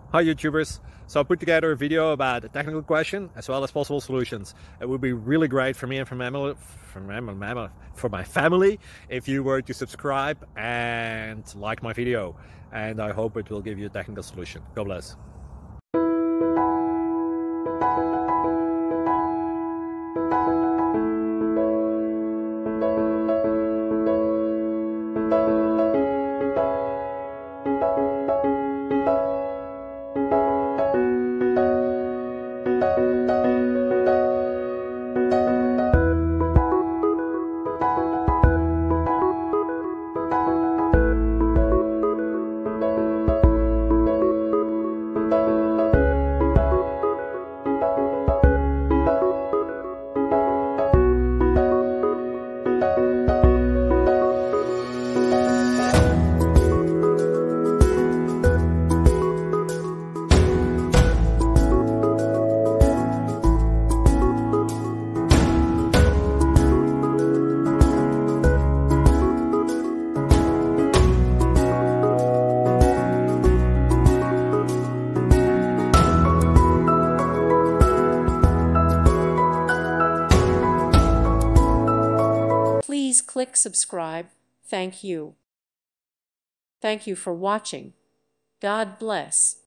Hi YouTubers! So I put together a video about a technical question as well as possible solutions. It would be really great for me and for my family if you were to subscribe and like my video, and I hope it will give you a technical solution. God bless. Please click subscribe. Thank you. Thank you for watching. God bless.